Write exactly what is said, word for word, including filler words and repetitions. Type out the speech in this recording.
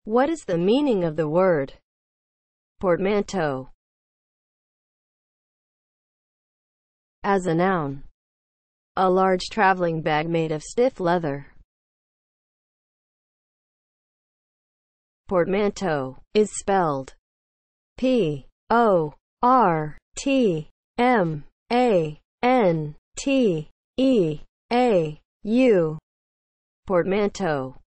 What is the meaning of the word portmanteau? As a noun, a large traveling bag made of stiff leather. Portmanteau is spelled P O R T M A N T E A U. Portmanteau.